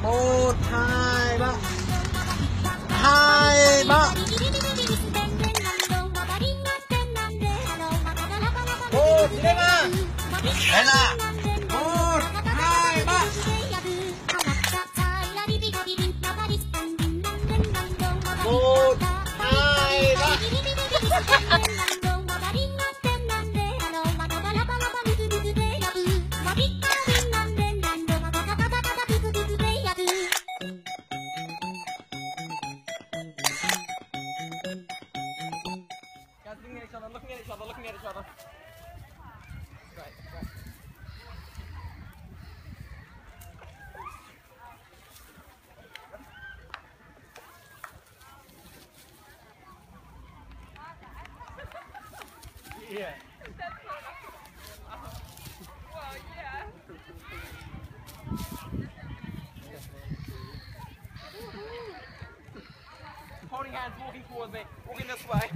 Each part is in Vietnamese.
một hai ba, hai ba, một đi lên mà, đây là một hai ba. Một hai ba. Looking at each other, looking at each other. Right, right. Yeah. Well, yeah. Holding hands, walking towards me, walking this way.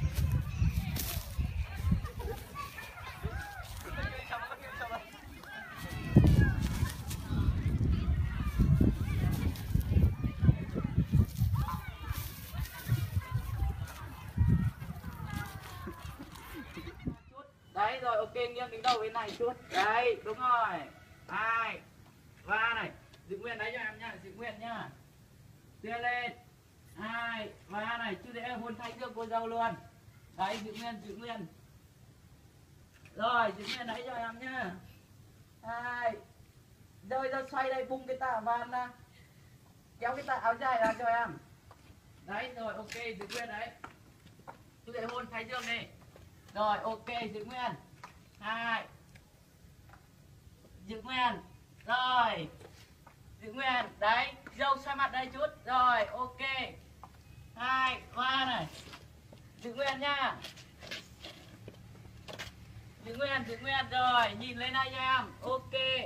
Đấy rồi, ok, nghiêng đứng đầu bên này chút. Đấy, đúng rồi. 2 3 này. Giữ nguyên đấy cho em nhá, giữ nguyên nhá. Đưa lên. 2 3 này, chứ để hôn thái dương cô dâu luôn. Đấy, giữ nguyên, giữ nguyên. Rồi, giữ nguyên đấy cho em nhá. 2 rơi ra xoay đây, bung cái tà van ra. Kéo cái tà áo dài ra cho em. Đấy, rồi, ok, giữ nguyên đấy. Chứ để hôn thái dương đi. Rồi, ok, giữ nguyên. 2 giữ nguyên. Rồi, giữ nguyên. Đấy, dâu xoay mặt đây chút. Rồi, ok. 2 3 này. Giữ nguyên nha. Giữ nguyên, giữ nguyên. Rồi, nhìn lên đây cho em. Ok.